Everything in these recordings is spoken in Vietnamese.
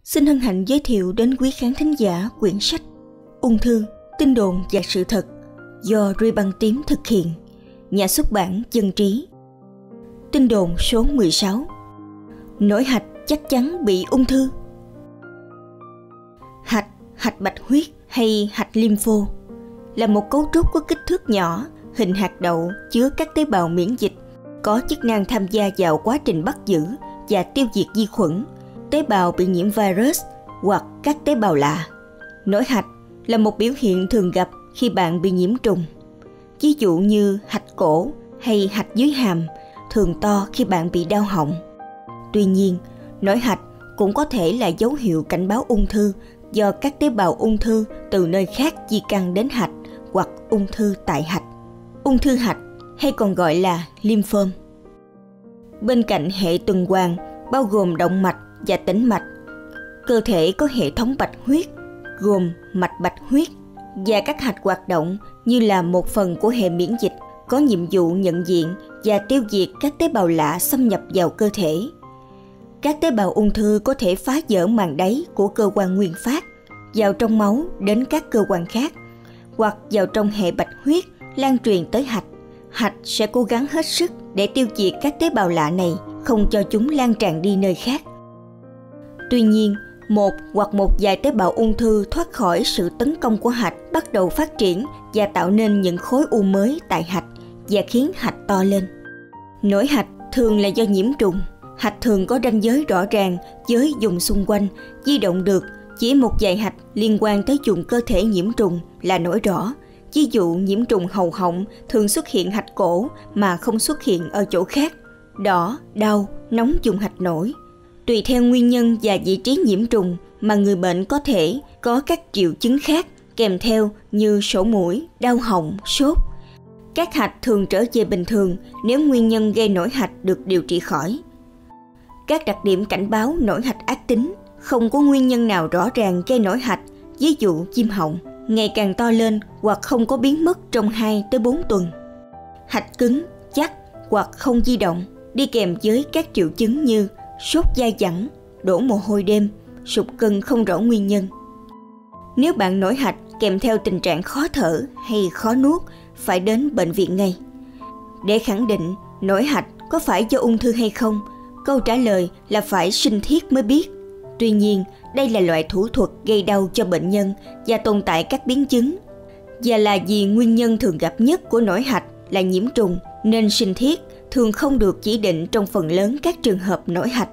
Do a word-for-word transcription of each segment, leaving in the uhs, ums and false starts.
Xin hân hạnh giới thiệu đến quý khán thính giả quyển sách Ung thư, tin đồn và sự thật do Ruy Băng Tím thực hiện, nhà xuất bản Dân Trí. Tin đồn số mười sáu. Nổi hạch chắc chắn bị ung thư. Hạch, hạch bạch huyết hay hạch lympho là một cấu trúc có kích thước nhỏ, hình hạt đậu chứa các tế bào miễn dịch, có chức năng tham gia vào quá trình bắt giữ và tiêu diệt vi khuẩn, tế bào bị nhiễm virus hoặc các tế bào lạ. Nổi hạch là một biểu hiện thường gặp khi bạn bị nhiễm trùng. Ví dụ như hạch cổ hay hạch dưới hàm thường to khi bạn bị đau họng. Tuy nhiên, nổi hạch cũng có thể là dấu hiệu cảnh báo ung thư do các tế bào ung thư từ nơi khác di căn đến hạch hoặc ung thư tại hạch. Ung thư hạch hay còn gọi là lymphoma. Bên cạnh hệ tuần hoàn bao gồm động mạch và tĩnh mạch, cơ thể có hệ thống bạch huyết gồm mạch bạch huyết và các hạch hoạt động như là một phần của hệ miễn dịch, có nhiệm vụ nhận diện và tiêu diệt các tế bào lạ xâm nhập vào cơ thể. Các tế bào ung thư có thể phá vỡ màng đáy của cơ quan nguyên phát, vào trong máu đến các cơ quan khác, hoặc vào trong hệ bạch huyết lan truyền tới hạch. Hạch sẽ cố gắng hết sức để tiêu diệt các tế bào lạ này, không cho chúng lan tràn đi nơi khác. Tuy nhiên, một hoặc một vài tế bào ung thư thoát khỏi sự tấn công của hạch, bắt đầu phát triển và tạo nên những khối u mới tại hạch và khiến hạch to lên. Nổi hạch thường là do nhiễm trùng. Hạch thường có ranh giới rõ ràng với vùng xung quanh, di động được. Chỉ một vài hạch liên quan tới vùng cơ thể nhiễm trùng là nổi rõ. Ví dụ nhiễm trùng hầu họng thường xuất hiện hạch cổ mà không xuất hiện ở chỗ khác. Đỏ, đau, nóng vùng hạch nổi. Tùy theo nguyên nhân và vị trí nhiễm trùng mà người bệnh có thể có các triệu chứng khác kèm theo như sổ mũi, đau họng, sốt. Các hạch thường trở về bình thường nếu nguyên nhân gây nổi hạch được điều trị khỏi. Các đặc điểm cảnh báo nổi hạch ác tính: không có nguyên nhân nào rõ ràng gây nổi hạch, ví dụ viêm họng, ngày càng to lên hoặc không có biến mất trong hai tới bốn tuần. Hạch cứng, chắc hoặc không di động, đi kèm với các triệu chứng như sốt dai dẳng, đổ mồ hôi đêm, sụt cân không rõ nguyên nhân. Nếu bạn nổi hạch kèm theo tình trạng khó thở hay khó nuốt, phải đến bệnh viện ngay. Để khẳng định nổi hạch có phải do ung thư hay không, câu trả lời là phải sinh thiết mới biết. Tuy nhiên, đây là loại thủ thuật gây đau cho bệnh nhân và tồn tại các biến chứng. Và là vì nguyên nhân thường gặp nhất của nổi hạch là nhiễm trùng, nên sinh thiết thường không được chỉ định trong phần lớn các trường hợp nổi hạch.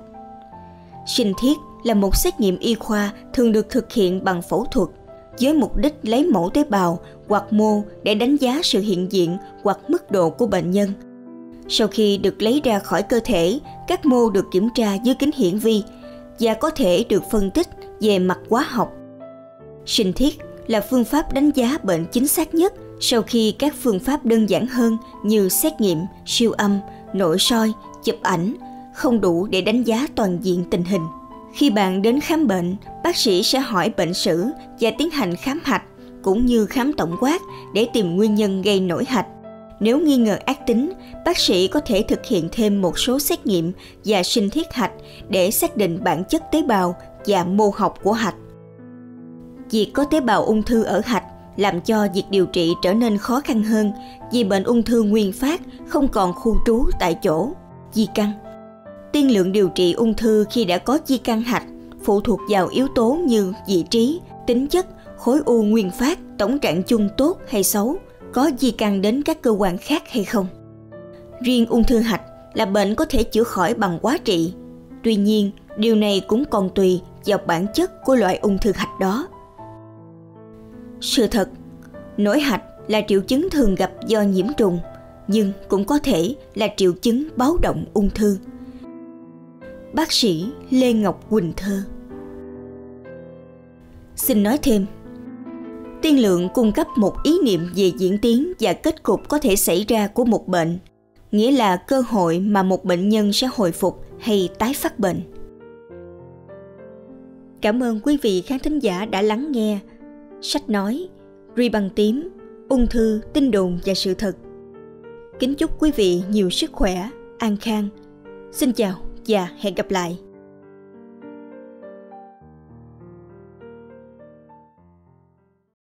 Sinh thiết là một xét nghiệm y khoa thường được thực hiện bằng phẫu thuật, với mục đích lấy mẫu tế bào hoặc mô để đánh giá sự hiện diện hoặc mức độ của bệnh nhân. Sau khi được lấy ra khỏi cơ thể, các mô được kiểm tra dưới kính hiển vi và có thể được phân tích về mặt hóa học. Sinh thiết là phương pháp đánh giá bệnh chính xác nhất sau khi các phương pháp đơn giản hơn như xét nghiệm, siêu âm, nội soi, chụp ảnh không đủ để đánh giá toàn diện tình hình. Khi bạn đến khám bệnh, bác sĩ sẽ hỏi bệnh sử và tiến hành khám hạch cũng như khám tổng quát để tìm nguyên nhân gây nổi hạch. Nếu nghi ngờ ác tính, bác sĩ có thể thực hiện thêm một số xét nghiệm và sinh thiết hạch để xác định bản chất tế bào và mô học của hạch. Việc có tế bào ung thư ở hạch làm cho việc điều trị trở nên khó khăn hơn vì bệnh ung thư nguyên phát không còn khu trú tại chỗ. Di căn. Tiên lượng điều trị ung thư khi đã có di căn hạch phụ thuộc vào yếu tố như vị trí, tính chất, khối u nguyên phát, tổng trạng chung tốt hay xấu, có di căn đến các cơ quan khác hay không. Riêng ung thư hạch là bệnh có thể chữa khỏi bằng hóa trị. Tuy nhiên, điều này cũng còn tùy vào bản chất của loại ung thư hạch đó. Sự thật, nổi hạch là triệu chứng thường gặp do nhiễm trùng, nhưng cũng có thể là triệu chứng báo động ung thư. Bác sĩ Lê Ngọc Quỳnh Thơ. Xin nói thêm, tiên lượng cung cấp một ý niệm về diễn tiến và kết cục có thể xảy ra của một bệnh, nghĩa là cơ hội mà một bệnh nhân sẽ hồi phục hay tái phát bệnh. Cảm ơn quý vị khán thính giả đã lắng nghe sách nói Ruy Băng Tím, ung thư, tin đồn và sự thật. Kính chúc quý vị nhiều sức khỏe, an khang. Xin chào và hẹn gặp lại.